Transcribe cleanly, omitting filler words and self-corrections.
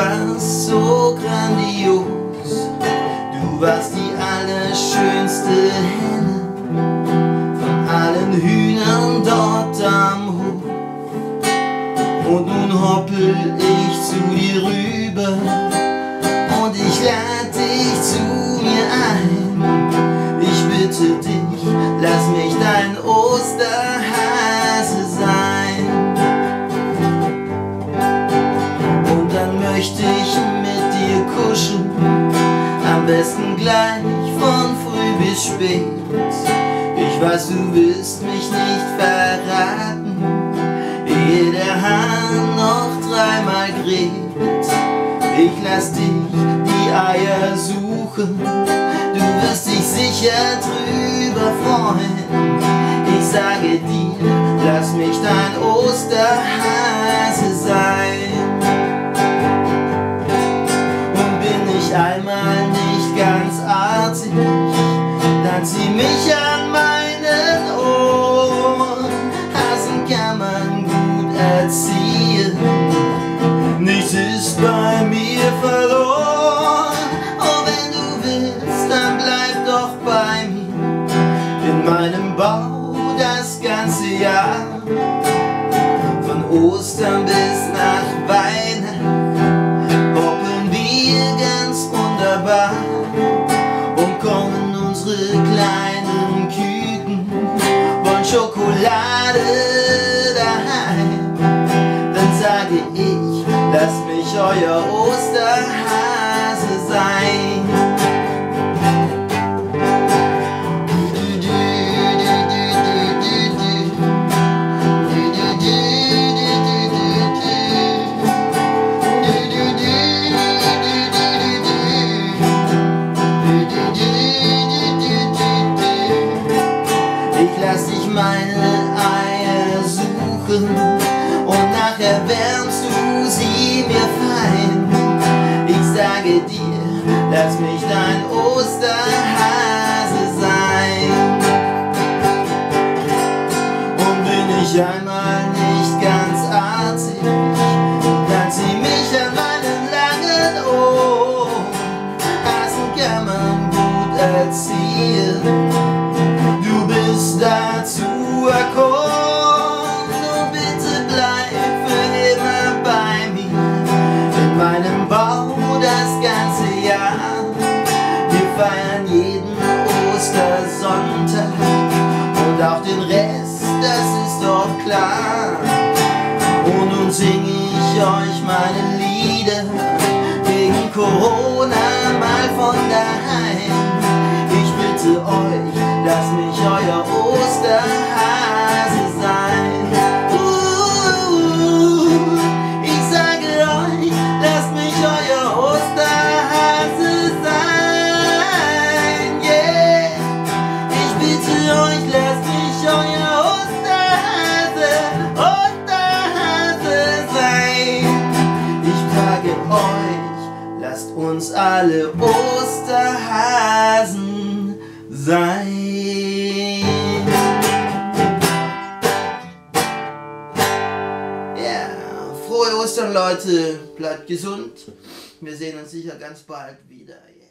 warst so grandios. Du warst die allerschönste Henne von allen Hühnern dort am Hof. Und nun hoppel ich zu dir rüber und ich lade dich zu mir ein. Ich bitte dich, lass mich dein Osterhase sein. Und dann möchte ich mit dir kuscheln, am besten gleich von früh bis spät. Ich weiß, du willst mich nicht verraten, ehe der Hahn noch dreimal kräht. Ich lass dich die Eier suchen, du wirst dich sicher drüber freuen. Ich sage dir, lass mich dein Osterhase sein. Und bin ich einmal nicht ganz artig, dann zieh mich an meinen Ohren. Hasen kann man gut erziehen, nichts ist bei mir verloren. Oh, wenn du willst, dann bleib doch bei mir in meinem Bau das ganze Jahr. Von Ostern bis nach Weihnachten hoppeln wir ganz wunderbar und kommen unsere kleinen Küken, wollen Schokolade daheim. Dann sage ich, lasst mich euer Osterhase sein. Ich lass dich meine Eier suchen und nachher wärmst du sie mir fein. Ich sage dir, lass mich dein Osterhase sein. Und bin ich einmal nicht ganz artig, dann zieh mich an meinen langen Ohren. Hasen kann man gut erziehen, du bist dazu erkoren. Und bitte bleib für immer bei mir in meinem Bau das ganze Jahr. Wir feiern jeden Ostersonntag und auch den Rest, das ist doch klar. Und nun sing ich euch meine Lieder gegen Corona mal von daheim. Ich bitte euch, lasst mich euer Osterhase sein. Ich sage euch, lasst mich euer Osterhase sein. Yeah. Ich bitte euch, lasst mich euer Osterhase sein. Ich frage euch, lasst uns alle Osterhasen sein. Ja, frohe Ostern, Leute. Bleibt gesund. Wir sehen uns sicher ganz bald wieder.